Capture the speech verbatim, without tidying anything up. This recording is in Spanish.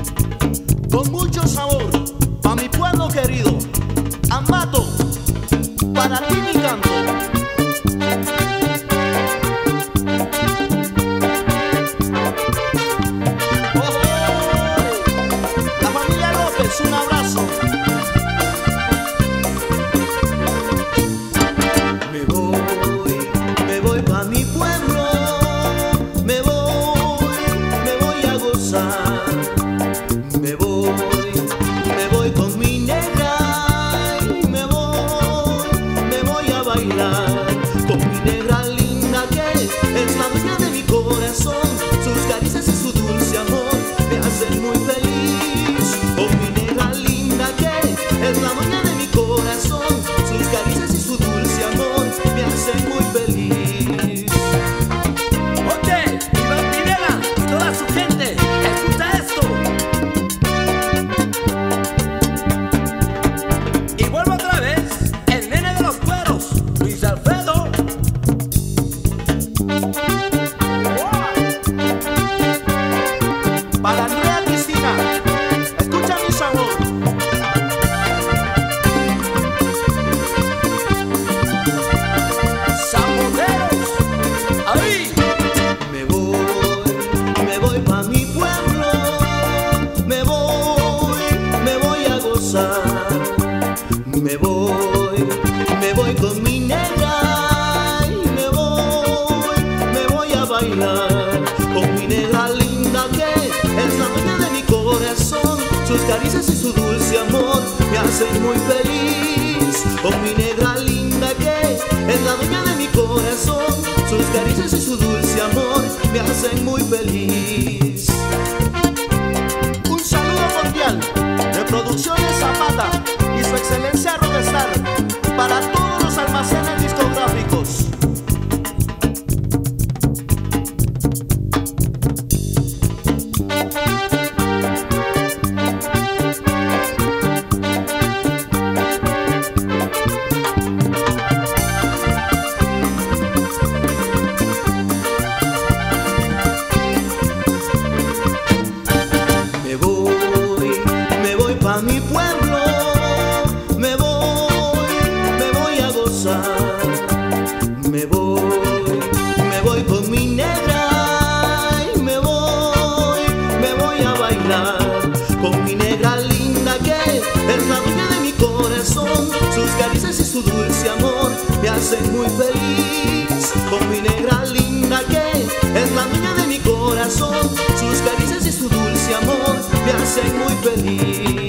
con mucho sabor, pa' mi pueblo querido. Ambato, para ti mi canto. Un abrazo. Me voy, me voy pa' mi pueblo. Me voy, me voy a gozar. Me voy, me voy con mi negra. Y me voy, me voy a bailar con mi negra linda que es la dueña de mi corazón. Sus caricias y su dulce amor me hacen muy feliz. Con mi negra linda que es la dueña de mi corazón, sus caricias y su dulce amor me hacen muy feliz. Oye, Iván Pineda y toda su gente, escucha esto. Y vuelvo otra vez, el nene de los cueros, Luis Alfredo. Para Andrea Cristina, escucha mi sabor. Saboneros, ahí. Me voy, me voy pa' mi pueblo. Me voy, me voy a gozar. Me voy, me voy con mi negra. Y me voy, me voy a bailar con mi negra linda que es la dueña de mi corazón. Sus caricias y su dulce amor me hacen muy feliz. Con mi negra linda que es la dueña de mi corazón. Sus caricias y su dulce amor me hacen muy feliz. Un saludo cordial de Producciones Zapata y su excelencia Rockstar para todos los almacenes discográficos. Me voy, me voy pa' mi pueblo. Me voy, me voy a gozar. Me voy, me voy con mi negra. Y me voy, me voy a bailar con mi negra linda que es la dueña de mi corazón. Sus caricias y su dulce amor me hacen muy feliz. Con mi negra linda que es la dueña de mi corazón. Sus caricias y su dulce amor me hacen muy feliz.